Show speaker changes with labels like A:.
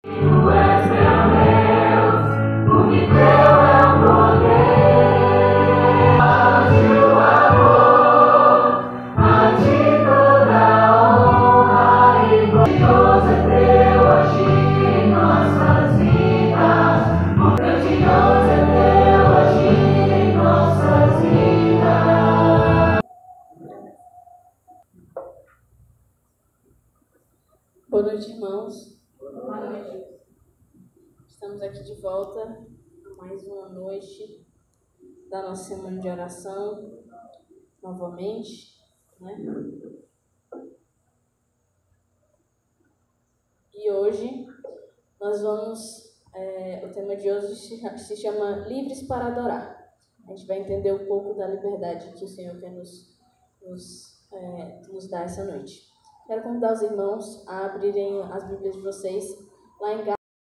A: Boa noite, irmãos. Boa noite. Estamos aqui de volta a mais uma noite da nossa semana de oração, novamente, né? E hoje nós vamos, o tema de hoje se chama Livres para Adorar. A gente vai entender um pouco da liberdade que o Senhor quer nos dar essa noite. Quero convidar os irmãos a abrirem as Bíblias de vocês lá em